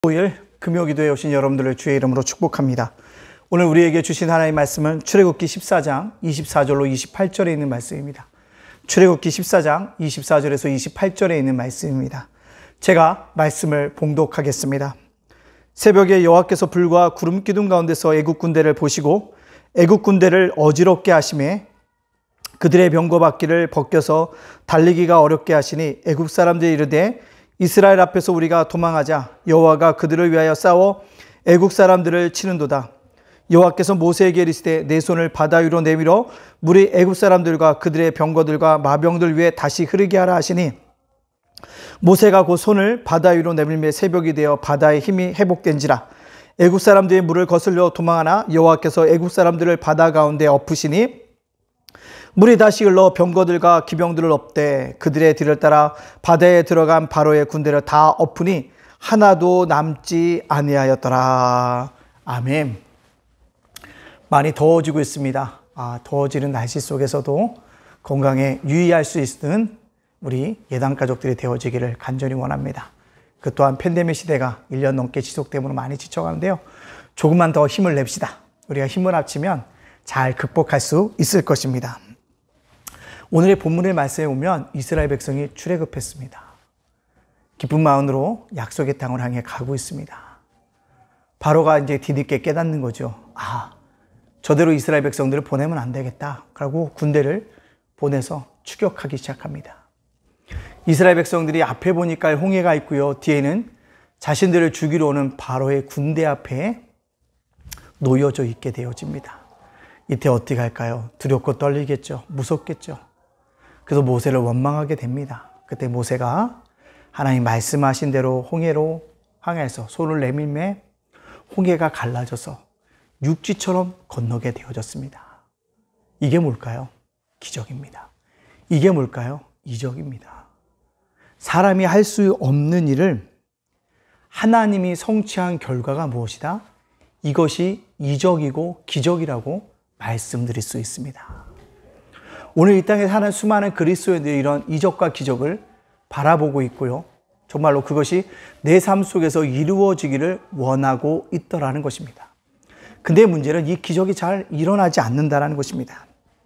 5일 금요기도에 오신 여러분들을 주의 이름으로 축복합니다. 오늘 우리에게 주신 하나님의 말씀은 출애굽기 14장 24절로 28절에 있는 말씀입니다. 출애굽기 14장 24절에서 28절에 있는 말씀입니다. 제가 말씀을 봉독하겠습니다. 새벽에 여호와께서 불과 구름 기둥 가운데서 애국 군대를 보시고 애국 군대를 어지럽게 하심에 그들의 병거바퀴를 벗겨서 달리기가 어렵게 하시니 애국 사람들이 이르되 이스라엘 앞에서 우리가 도망하자. 여호와가 그들을 위하여 싸워 애국 사람들을 치는도다. 여호와께서 모세에게 이르시되 내 손을 바다 위로 내밀어 물이 애국 사람들과 그들의 병거들과 마병들 위에 다시 흐르게 하라 하시니 모세가 그 손을 바다 위로 내밀매 새벽이 되어 바다의 힘이 회복된지라. 애국 사람들이 물을 거슬려 도망하나 여호와께서 애국 사람들을 바다 가운데 엎으시니 물이 다시 흘러 병거들과 기병들을 엎되 그들의 뒤를 따라 바다에 들어간 바로의 군대를 다 엎으니 하나도 남지 아니하였더라. 아멘. 많이 더워지고 있습니다. 더워지는 날씨 속에서도 건강에 유의할 수 있는 우리 예당 가족들이 되어지기를 간절히 원합니다. 그 또한 팬데믹 시대가 1년 넘게 지속됨으로 많이 지쳐가는데요. 조금만 더 힘을 냅시다. 우리가 힘을 합치면 잘 극복할 수 있을 것입니다. 오늘의 본문의 말씀에 보면 이스라엘 백성이 출애굽했습니다. 기쁜 마음으로 약속의 땅을 향해 가고 있습니다. 바로가 이제 뒤늦게 깨닫는 거죠. 저대로 이스라엘 백성들을 보내면 안 되겠다. 그러고 군대를 보내서 추격하기 시작합니다. 이스라엘 백성들이 앞에 보니까 홍해가 있고요. 뒤에는 자신들을 죽이러 오는 바로의 군대 앞에 놓여져 있게 되어집니다. 이때 어떻게 할까요? 두렵고 떨리겠죠. 무섭겠죠. 그래서 모세를 원망하게 됩니다. 그때 모세가 하나님 말씀하신 대로 홍해로 항해해서 손을 내밀매 홍해가 갈라져서 육지처럼 건너게 되어졌습니다. 이게 뭘까요? 기적입니다. 이게 뭘까요? 이적입니다. 사람이 할 수 없는 일을 하나님이 성취한 결과가 무엇이다? 이것이 이적이고 기적이라고 말씀드릴 수 있습니다. 오늘 이 땅에 사는 수많은 그리스도인들이 이런 이적과 기적을 바라보고 있고요. 정말로 그것이 내 삶 속에서 이루어지기를 원하고 있더라는 것입니다. 근데 문제는 이 기적이 잘 일어나지 않는다는 것입니다.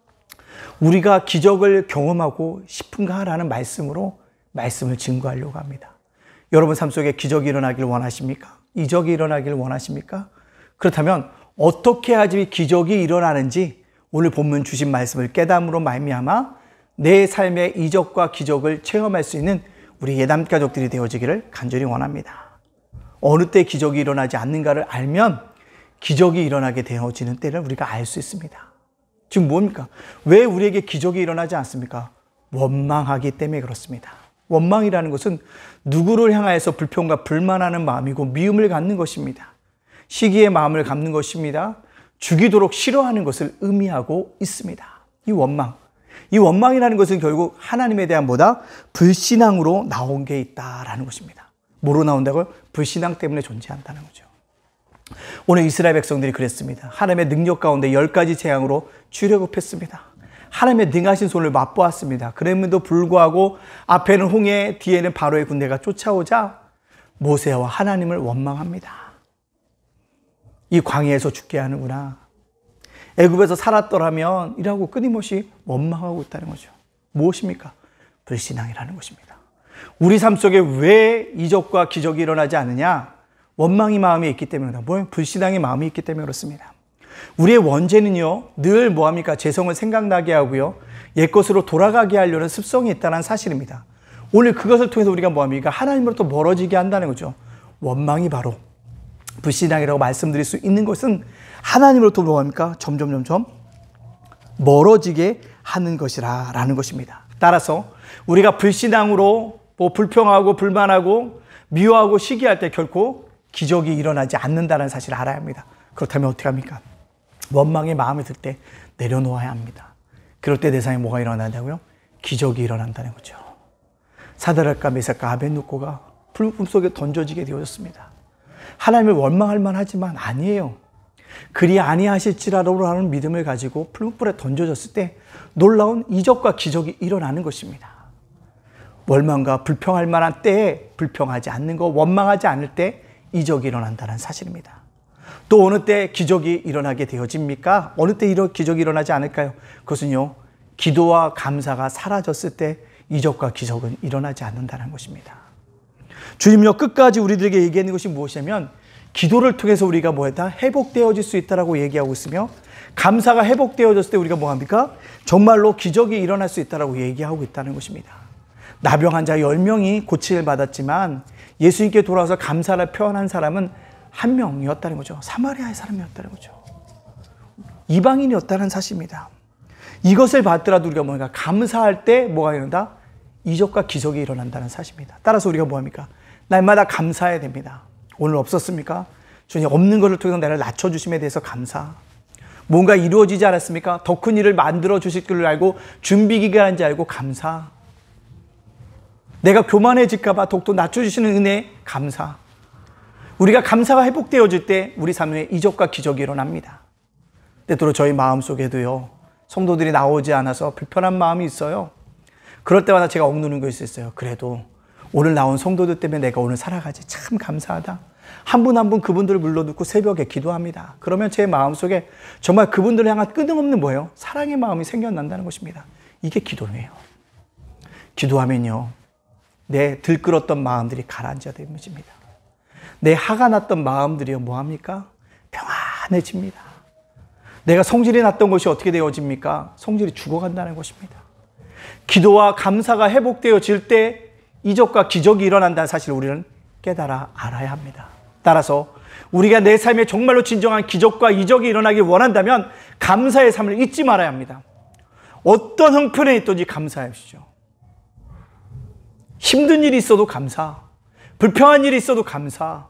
우리가 기적을 경험하고 싶은가라는 말씀으로 말씀을 증거하려고 합니다. 여러분 삶 속에 기적이 일어나기를 원하십니까? 이적이 일어나기를 원하십니까? 그렇다면 어떻게 해야지 기적이 일어나는지 오늘 본문 주신 말씀을 깨달음으로 말미암아 내 삶의 이적과 기적을 체험할 수 있는 우리 예담 가족들이 되어지기를 간절히 원합니다. 어느 때 기적이 일어나지 않는가를 알면 기적이 일어나게 되어지는 때를 우리가 알 수 있습니다. 지금 뭡니까? 왜 우리에게 기적이 일어나지 않습니까? 원망하기 때문에 그렇습니다. 원망이라는 것은 누구를 향하여서 불평과 불만하는 마음이고 미움을 갖는 것입니다. 시기의 마음을 갖는 것입니다. 죽이도록 싫어하는 것을 의미하고 있습니다. 이 원망이라는 것은 결국 하나님에 대한 불신앙으로 나온 게 있다라는 것입니다. 뭐로 나온다고요? 불신앙 때문에 존재한다는 거죠. 오늘 이스라엘 백성들이 그랬습니다. 하나님의 능력 가운데 10가지 재앙으로 출애굽했습니다. 하나님의 능하신 손을 맛보았습니다. 그럼에도 불구하고 앞에는 홍해, 뒤에는 바로의 군대가 쫓아오자 모세와 하나님을 원망합니다. 이 광야에서 죽게 하는구나. 애굽에서 살았더라면 이라고 끊임없이 원망하고 있다는 거죠. 무엇입니까? 불신앙이라는 것입니다. 우리 삶 속에 왜 이적과 기적이 일어나지 않느냐? 원망의 마음이 있기 때문이다. 불신앙의 마음이 있기 때문에 그렇습니다. 우리의 원죄는요, 늘 뭐합니까? 죄성을 생각나게 하고요, 옛것으로 돌아가게 하려는 습성이 있다는 사실입니다. 오늘 그것을 통해서 우리가 뭐합니까? 하나님으로부터 멀어지게 한다는 거죠. 원망이 바로 불신앙이라고 말씀드릴 수 있는 것은 하나님으로부터 뭐합니까? 점점 멀어지게 하는 것이라는 것입니다. 따라서 우리가 불신앙으로 불평하고 불만하고 미워하고 시기할 때 결코 기적이 일어나지 않는다는 사실을 알아야 합니다. 그렇다면 어떻게 합니까? 원망의 마음이 들 때 내려놓아야 합니다. 그럴 때 내 삶에 뭐가 일어난다고요? 기적이 일어난다는 거죠. 사드락과 메삭과 아벳느고가 불금 속에 던져지게 되어졌습니다. 하나님을 원망할 만하지만 아니에요. 그리 아니하실지라도라는 믿음을 가지고 풀무불에 던져졌을 때 놀라운 이적과 기적이 일어나는 것입니다. 원망과 불평할 만한 때에 불평하지 않는 것, 원망하지 않을 때 이적이 일어난다는 사실입니다. 또 어느 때 기적이 일어나게 되어집니까? 어느 때 기적이 일어나지 않을까요? 그것은요, 기도와 감사가 사라졌을 때 이적과 기적은 일어나지 않는다는 것입니다. 주님요, 끝까지 우리들에게 얘기하는 것이 무엇이냐면 기도를 통해서 우리가 뭐했다? 회복되어질 수 있다라고 얘기하고 있으며, 감사가 회복되어졌을 때 우리가 뭐합니까? 정말로 기적이 일어날 수 있다라고 얘기하고 있다는 것입니다. 나병 환자 10명이 고침을 받았지만 예수님께 돌아와서 감사를 표현한 사람은 한 명이었다는 거죠. 사마리아의 사람이었다는 거죠. 이방인이었다는 사실입니다. 이것을 받더라도 우리가 뭔가 감사할 때 뭐가 일어난다? 이적과 기적이 일어난다는 사실입니다. 따라서 우리가 뭐합니까? 날마다 감사해야 됩니다. 오늘 없었습니까? 주님, 없는 것을 통해서 나를 낮춰주심에 대해서 감사. 뭔가 이루어지지 않았습니까? 더 큰 일을 만들어 주실 줄 알고 준비 기간인지 알고 감사. 내가 교만해질까 봐 독도 낮춰주시는 은혜 감사. 우리가 감사가 회복되어질 때 우리 삶에 이적과 기적이 일어납니다. 때때로 저희 마음속에도요, 성도들이 나오지 않아서 불편한 마음이 있어요. 그럴 때마다 제가 억누르는 것이 있어요. 그래도 오늘 나온 성도들 때문에 내가 오늘 살아가지 참 감사하다. 한 분 한 분 그분들을 불러놓고 새벽에 기도합니다. 그러면 제 마음속에 정말 그분들을 향한 끊임없는 뭐예요? 사랑의 마음이 생겨난다는 것입니다. 이게 기도예요. 기도하면요, 내 들끓었던 마음들이 가라앉아 됩니다. 내 화가 났던 마음들이요, 뭐합니까? 평안해집니다. 내가 성질이 났던 것이 어떻게 되어집니까? 성질이 죽어간다는 것입니다. 기도와 감사가 회복되어질 때 이적과 기적이 일어난다는 사실을 우리는 깨달아 알아야 합니다. 따라서 우리가 내 삶에 정말로 진정한 기적과 이적이 일어나길 원한다면 감사의 삶을 잊지 말아야 합니다. 어떤 형편에 있든지 감사하십시오. 힘든 일이 있어도 감사, 불평한 일이 있어도 감사,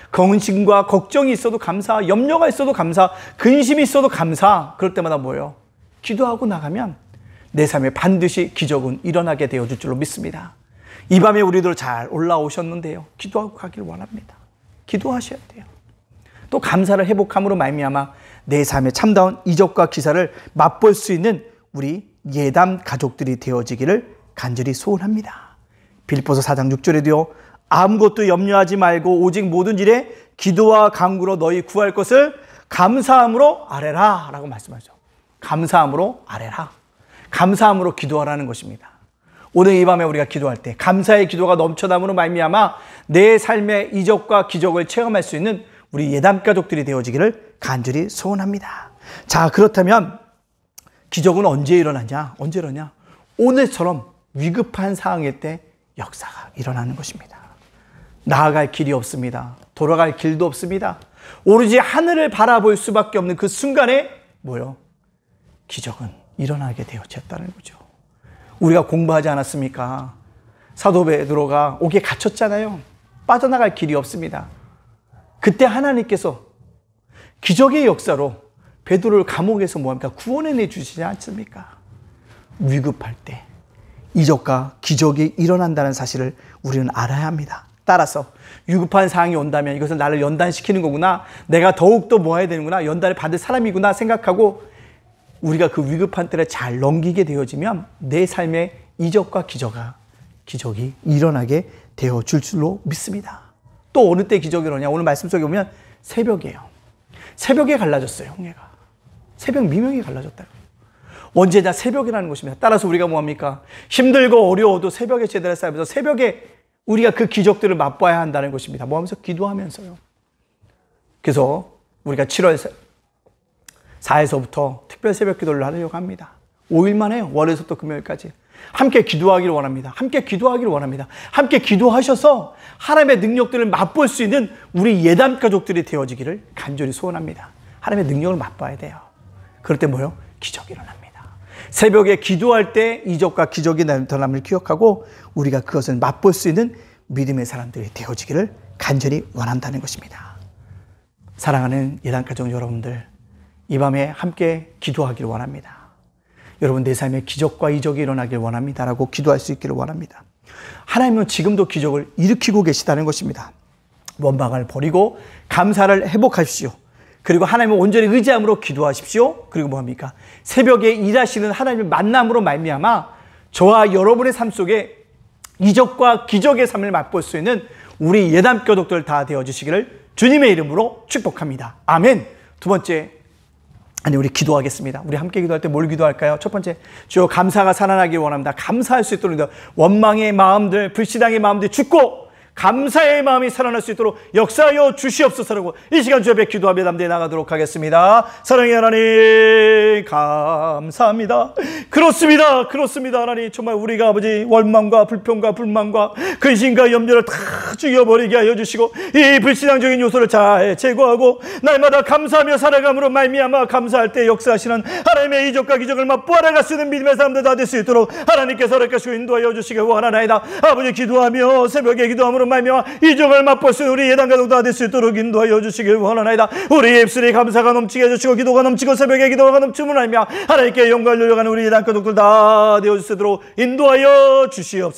근심과 걱정이 있어도 감사, 염려가 있어도 감사, 근심이 있어도 감사. 그럴 때마다 뭐예요? 기도하고 나가면 내 삶에 반드시 기적은 일어나게 되어줄 줄로 믿습니다. 이 밤에 우리들 잘 올라오셨는데요, 기도하고 가길 원합니다. 기도하셔야 돼요. 또 감사를 회복함으로 말미암아 내 삶의 참다운 이적과 기사를 맛볼 수 있는 우리 예담 가족들이 되어지기를 간절히 소원합니다. 빌립보서 4장 6절에도요, 아무것도 염려하지 말고 오직 모든 일에 기도와 간구로 너희 구할 것을 감사함으로 아뢰라 라고 말씀하죠. 감사함으로 아뢰라. 감사함으로 기도하라는 것입니다. 오늘 이 밤에 우리가 기도할 때 감사의 기도가 넘쳐남으로 말미암아 내 삶의 이적과 기적을 체험할 수 있는 우리 예담 가족들이 되어지기를 간절히 소원합니다. 자, 그렇다면 기적은 언제 일어나냐? 언제 일어나냐? 오늘처럼 위급한 상황일 때 역사가 일어나는 것입니다. 나아갈 길이 없습니다. 돌아갈 길도 없습니다. 오로지 하늘을 바라볼 수밖에 없는 그 순간에 뭐요? 기적은 일어나게 되어졌다는 거죠. 우리가 공부하지 않았습니까? 사도 베드로가 옥에 갇혔잖아요. 빠져나갈 길이 없습니다. 그때 하나님께서 기적의 역사로 베드로를 감옥에서 뭐합니까? 구원해 주시지 않습니까? 위급할 때 이적과 기적이 일어난다는 사실을 우리는 알아야 합니다. 따라서 위급한 상황이 온다면 이것은 나를 연단시키는 거구나, 내가 더욱더 뭐 해야 되는구나, 연단을 받을 사람이구나 생각하고 우리가 그 위급한 때를 잘 넘기게 되어지면 내 삶에 이적과 기적이 일어나게 되어줄 줄로 믿습니다. 또 어느 때 기적이 일어나냐? 오늘 말씀 속에 보면 새벽이에요. 새벽에 갈라졌어요, 홍해가. 새벽 미명이 갈라졌다. 언제나 새벽이라는 것입니다. 따라서 우리가 뭐합니까? 힘들고 어려워도 새벽에 제대로 살면서 새벽에 우리가 그 기적들을 맛봐야 한다는 것입니다. 뭐 하면서? 기도하면서요. 그래서 우리가 7월 4일서부터 특별 새벽 기도를 하려고 합니다. 5일만 해요. 월에서부터 금요일까지. 함께 기도하기를 원합니다. 함께 기도하기를 원합니다. 함께 기도하셔서 하나님의 능력들을 맛볼 수 있는 우리 예담 가족들이 되어지기를 간절히 소원합니다. 하나님의 능력을 맛봐야 돼요. 그럴 때 뭐요? 기적이 일어납니다. 새벽에 기도할 때 이적과 기적이 나타남을 기억하고 우리가 그것을 맛볼 수 있는 믿음의 사람들이 되어지기를 간절히 원한다는 것입니다. 사랑하는 예담 가족 여러분들, 이 밤에 함께 기도하기를 원합니다. 여러분, 내 삶에 기적과 이적이 일어나길 원합니다라고 기도할 수 있기를 원합니다. 하나님은 지금도 기적을 일으키고 계시다는 것입니다. 원망을 버리고 감사를 회복하십시오. 그리고 하나님을 온전히 의지함으로 기도하십시오. 그리고 뭐합니까? 새벽에 일하시는 하나님의 만남으로 말미암아 저와 여러분의 삶 속에 이적과 기적의 삶을 맛볼 수 있는 우리 예담 가족들 다 되어주시기를 주님의 이름으로 축복합니다. 아멘. 두 번째, 우리 기도하겠습니다. 우리 함께 기도할 때 뭘 기도할까요? 첫 번째, 주여 감사가 살아나길 원합니다. 감사할 수 있도록 원망의 마음들, 불신앙의 마음들 죽고 감사의 마음이 살아날 수 있도록 역사하여 주시옵소서라고 이 시간 주 앞에 기도하며 담대히 나가도록 하겠습니다. 사랑의 하나님 감사합니다. 그렇습니다 하나님. 정말 우리가 아버지 원망과 불평과 불만과 근심과 염려를 다 죽여버리게 하여 주시고 이 불신앙적인 요소를 잘 제거하고 날마다 감사하며 살아감으로 말미암아 감사할 때 역사하시는 하나님의 이적과 기적을 맛보아나갈 수 있는 믿음의 사람들 다 될 수 있도록 하나님께서 허락하시고 인도하여 주시기 원하나이다. 아버지 기도하며 새벽에 기도함으로 말미암아 이적을 맛볼 수 있는 우리 예단 가족 다 될 수 있도록 인도하여 주시길 원하나이다. 우리 입술에 감사가 넘치게 해주시고 기도가 넘치고 새벽에 기도가 넘치면 말미암아 하나님께 영광을 돌려가는 우리 예단 가족들 다 되어줄 수 있도록 인도하여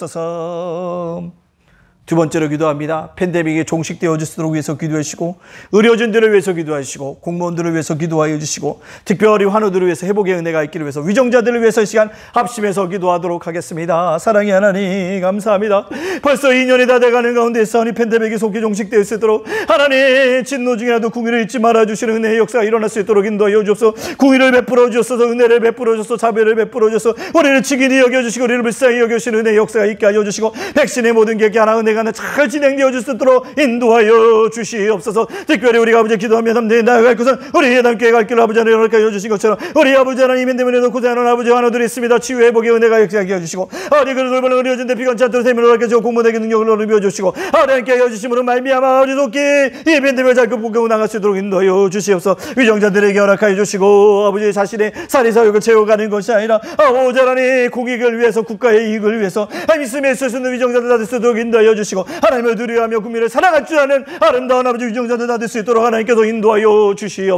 주시옵소서. 두 번째로 기도합니다. 팬데믹이 종식되어 주시도록 위해서 기도해 주시고 의료진들을 위해서 기도하시고 공무원들을 위해서 기도하여 주시고 특별히 환우들을 위해서 회복의 은혜가 있기를 위해서 위정자들을 위해서 이 시간 합심해서 기도하도록 하겠습니다. 사랑의 하나님 감사합니다. 벌써 2년이 다 돼가는 가운데서 이 팬데믹이 속히 종식되어 있도록 하나님 진노 중이라도 궁의를 잊지 말아주시는 은혜의 역사가 일어날 수 있도록 인도하여 주옵소서. 궁의를 베풀어 주옵소서. 은혜를 베풀어 주옵소서. 자비를 베풀어 주옵소서. 우리를 직인히 여겨주시고 우리를 불쌍히 여겨주시는 은혜의 역사가 있게 하여 주시고 백신의 모든 계획이 하나 은혜가 잘 진행되어 줄 수 있도록 인도하여 주시옵소서. 특별히 우리가 아버지 기도하며 담대히 나아갈 것은 우리 예담교회 갈 길을 아버지 하나님 허락하여 주신 것처럼 우리 아버지 하나님 이면 때문에도 고생하는 아버지 하나들이 있습니다. 치유 회복의 은혜가 역사하게 해주시고 아버지 그를 돌보는 의료진들 피곤치 않도록 세미를 허락해 주시고 공무원에게 능력을 얻어 주시고 하나님께 하여 주심으로 말미암아 아버지 속히 이면 때문에 잘 극복하고 나갈 수 있도록 인도하여 주시옵소서. 위정자들에게 허락하여 주시고 아버지 자신의 사리사욕을 채워가는 것이 아니라 아버지 하나님 공익을 위해서 국가의 이익을 위해서 말씀에 있을 수 있는 위정자들 다 될 수 있도록 인도하여 주시고 하나님을 두려워하며 국민을 사랑할 줄 아는 아름다운 아버지 위정자들 다 될 수 있도록 하나님께서 인도하여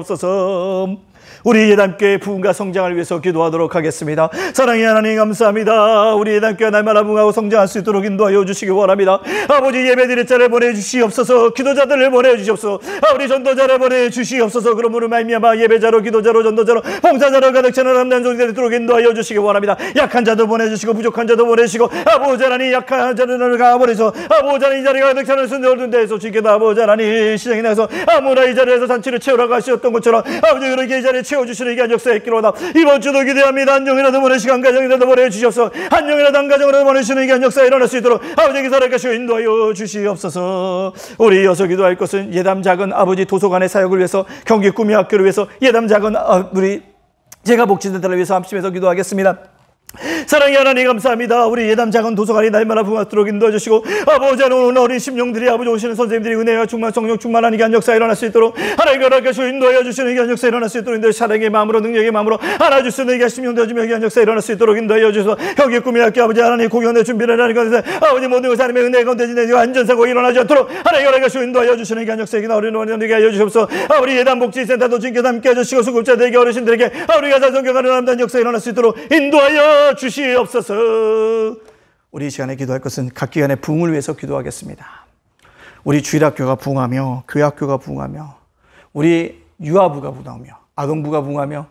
주시옵소서. 우리 예담교회 부흥과 성장을 위해서 기도하도록 하겠습니다. 사랑의 하나님 감사합니다. 우리 예담교회 날마다 부흥하고 성장할 수 있도록 인도하여 주시기 원합니다. 아버지 예배드릴 자를 보내주시옵소서. 기도자들을 보내주시옵소서. 우리 전도자를 보내주시옵소서. 그러므로 말미암아 예배자로 기도자로 전도자로 봉사자로 가득 차는 아름다운 종이 되도록 인도하여 주시기 원합니다. 약한 자도 보내주시고 부족한 자도 보내시고 아버지 하나님 약한 자들을 가버리서 아버지 하나님 이 자리가 가득 차는 순대orden 데에서 주께도 아버지 하나님 시장에 나가서 아무나 이 자리에서 잔치를 채우라고 하셨던 것처럼 아버지 그렇게 이 자리에 채워주시는 이 역사에 있기로다. 이번 주도 기대합니다. 한 종이라도 보내시고 한 가정이라도 보내주시옵소서. 한 종이라도 한 가정으로 보내주시는 이 역사에 일어날 수 있도록 아버지께 살아가시고 인도하여 주시옵소서. 우리 이어서 기도할 것은 예담 작은 아버지 도서관의 사역을 위해서 경기 꿈의 학교를 위해서 예담 작은 우리 제가 복지센터를 위해서 합심해서 기도하겠습니다. 사랑의 하나님 감사합니다. 우리 예담 작은 도서관이 날마다 부흥하도록 인도해 주시고 아버지 하나님 어린 심령들이 아버지 오시는 선생님들이 은혜와 충만 성령 충만한 이간 역사 일어날 수 있도록 하나님께 허락하시고 인도하여 주시는 이간 역사 일어날 수 있도록 인도해 사랑의 마음으로 능력의 마음으로 안아주시는 이간 심령들 주며 이간 역사 일어날 수 있도록 인도하여 주셔서 경기 꿈의 학교 아버지 하나님 공연의 준비를 하는 것에 아버지 모든 것을 하나님의 은혜 가운데 지내고 안전사고 일어나지 않도록 하나님께 허락하시고 인도하여 주시는 이간 역사에게 어린 어린이에게 하여 주시옵소서. 우리 예담 복지센터도 주님께서 함께 해주시고 수급자들에게 어르신들에게 우리가 잘 성경하는 아름다운 역사 일어날 수 있도록 인도하여 주시옵소서. 우리 이 시간에 기도할 것은 각 기관의 부흥을 위해서 기도하겠습니다. 우리 주일학교가 부흥하며 교회학교가 부흥하며 우리 유아부가 부흥하며 아동부가 부흥하며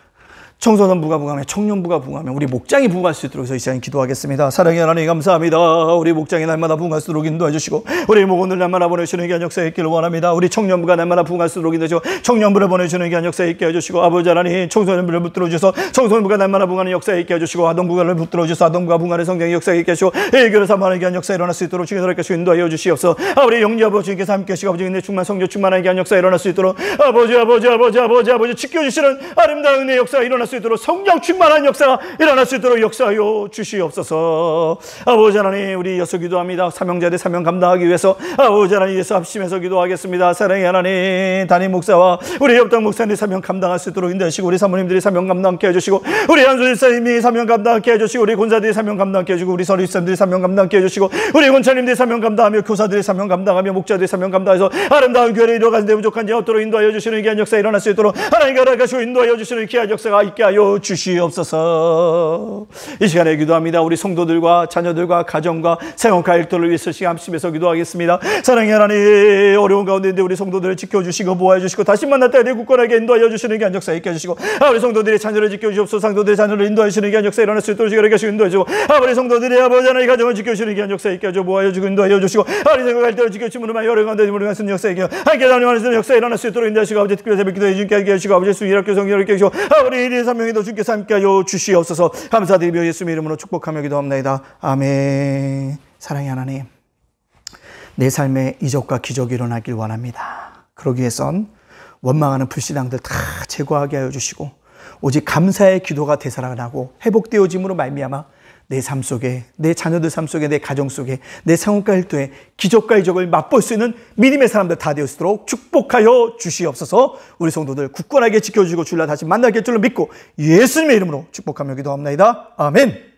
청소년부가 부흥하며 청년부가 부흥하며 우리 목장이 부흥할 수 있도록 해서 이 시간에 기도하겠습니다. 사랑의 하나님 감사합니다. 우리 목장이 날마다 부흥할 수 있도록 인도해 주시고 우리 목원들 날마다 보내주시는 귀한 역사에 있기를 원합니다. 우리 청년부가 날마다 부흥할 수 있도록 인도해 주시고 청년부를 보내주시는 귀한 역사에 있게 해주시고 아버지 하나님 청소년부를 붙들어 주셔서 청소년부가 날마다 부흥하는 역사에 있게 해주시고 아동부를 붙들어 주셔서 아동부가 부흥하는 성경의 역사에 있게 해주시고 일교를 삼하는 귀한 역사에 일어날 수 있도록 주님께서 이렇게 인도하여 주시옵소서. 우리 영리 아버지께서 함께 하시고 아버지 은혜 충만 성령 충만한 귀한 역사에 일어날 수 있도록 아버지 지켜주시는 아름다운 은혜의 역사가 일어날 수 있도록 성령 충만한 역사가 일어날 수 있도록 역사하여 주시옵소서. 아버지 하나님 우리 이어서 기도합니다. 사명자들 사명 감당하기 위해서 아버지 하나님 위해서 합심해서 기도하겠습니다. 사랑의 하나님 담임 목사와 우리 협당 목사님 사명 감당할 수 있도록 인도하시고 우리 사모님들이 사명 감당케 해주시고 우리 한수 집사님이 사명 감당케 해주시고 우리 권사들이 사명 감당케 해주고 우리 서리사님들이 사명 감당케 해주시고 우리 권사님들이 사명 감당하며 교사들이 사명 감당하며 목자들이 사명 감당해서 아름다운 교회를 이루어가는 데 부족한 자 없도록 인도하여 주시는 귀한 역사 일어날 수 있도록 하나님께 허락하시고 인도하여 주시는 귀한 역사가 있게 함께 하여 주시옵소서. 이 시간에 기도합니다. 우리 성도들과 자녀들과 가정과 생업과 일터를 위해서 시간 합심해서 기도하겠습니다. 사랑의 하나님, 어려운 가운데 있는데 우리 성도들을 지켜주시고 보호해 주시고 다시 만날 때 굳건하게 인도하여 주시는 게 안적사 있게 해주시고, 우리 성도들의 자녀를 지켜주시옵소서. 상도들의 자녀를 인도하여 주시는 게 안적사 일어날 수 있도록 시간을 하시고 인도해 주고, 우리 성도들의 아버지 하나님 가정을 지켜주시는 게 안적사 있게 해주고 보호해 주고 인도하여 주시고, 우리 생각할 때를 지켜주시면 여러 가운데 우리가 쓰는 역사 있게 함께 하나님 안에서 역사 일어날 수 있도록 인도하시고, 아버지 특별히 새벽 기도해 주님께 하게 하시고, 아버지 수일학교 성경을 이렇게 하시고, 우리 1인 3명에도 주께서 함께 하여 주시옵소서. 감사드리며 예수님의 이름으로 축복하며 기도합니다. 아멘. 사랑의 하나님, 내 삶에 이적과 기적이 일어나길 원합니다. 그러기 위해선 원망하는 불신앙들 다 제거하게 하여 주시고, 오직 감사의 기도가 되살아나고 회복되어짐으로 말미암아 내 삶 속에, 내 자녀들 삶 속에, 내 가정 속에, 내 상업과 일도에 기적과 이적을 맛볼 수 있는 믿음의 사람들 다 되었도록 축복하여 주시옵소서. 우리 성도들 굳건하게 지켜주시고 주일날 다시 만나게 할 줄로 믿고 예수님의 이름으로 축복하며 기도합니다. 아멘.